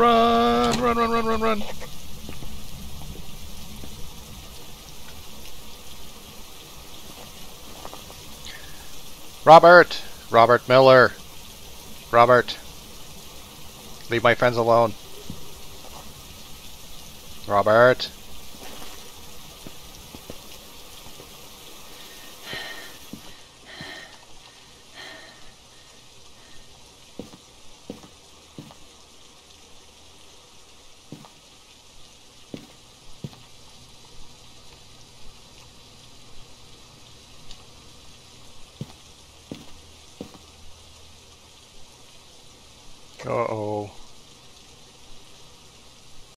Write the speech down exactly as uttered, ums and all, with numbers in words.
Run, run, run, run, run, run. Robert! Robert Miller! Robert! Leave my friends alone. Robert! Uh-oh.